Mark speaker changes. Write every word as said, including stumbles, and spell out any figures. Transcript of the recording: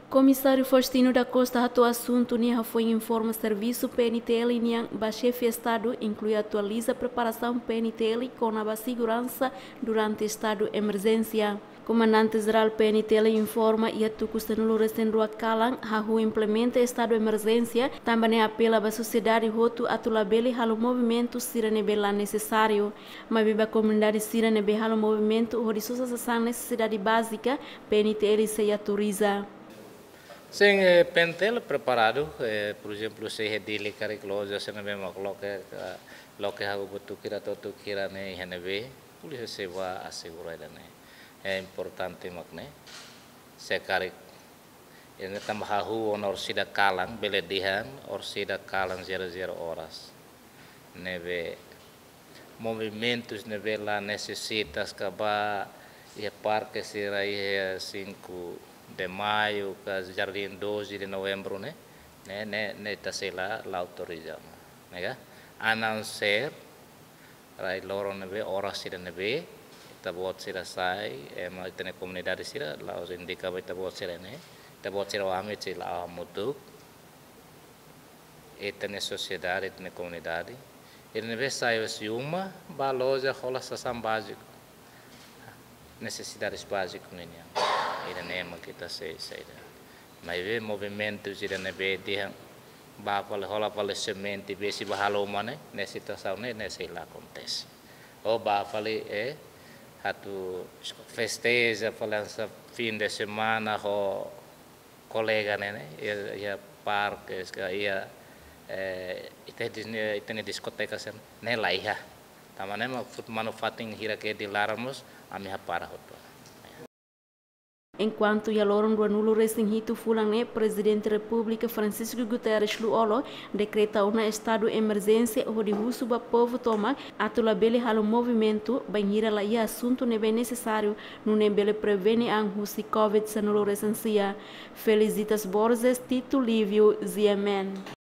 Speaker 1: Comissário Faustino da Costa atua assunto nia foi informa serviço P N T L niang ba chefe estado inclui atualiza preparação P N T L com a segurança durante estado emergência. Comandante-geral P N T L informa e atu custanulo recendua kalang hahu implementa estado emergência também apela à sociedade roto atulabele halo movimento sira nebela necessário. Mas biba comunidade sira nebe halo movimento o rissusa sação necessidade básica P N T L se autoriza.
Speaker 2: Sim, é, pentel preparado, é, por exemplo, se é dele cariclosa, se não é mesmo coloca, coloca algo botu kira todo kira né, e hanebe, polícia se vai assegurar né, é importante makne, se caric, ini tambah hahu onor sida kalang beledihan, or sida kalang zero zero horas, nebe movimentos nebe lá necessitas kaba e parque será aí cinco de maio, que jardim doze de novembro, né? Né, né, né, tá sei lá, lá autorizamos, né? Announcer, aí loro nebe, horas sira nebe, tá buat sira sai, é mas tem comunidade sira, lá os indica vai tá buat sira né, tá buat sira o ame sira lá mutu, e tem sociedade, tem comunidade, e nebe sai o ciúma, baloja rola sasam básico, necessidades básicas né? Ida nema kita sei sei mas vê movimentos ida nebe dia ba fala rola fala semente vê se bahalo mana nessa situação né nessa lá acontece ou ba fala é hatu festeja falando fim de semana ho colega né ia ia parques ia eh tem tem discotecas né lá ia tamane ma food manufacturing hira que de laramos a minha para hoto.
Speaker 1: Enquanto Yaloron do anulo resinhito fulang ne Presidente da República Francisco Guterres Luolo decreta uma estado de emergência onde o ba povo toma atula bele halo movimento banhira lá e assunto ne bem necessário no ne bele prevene ang husi Covid dezenove resensia. Felicitas Borges, Tito Lívio, Z M N.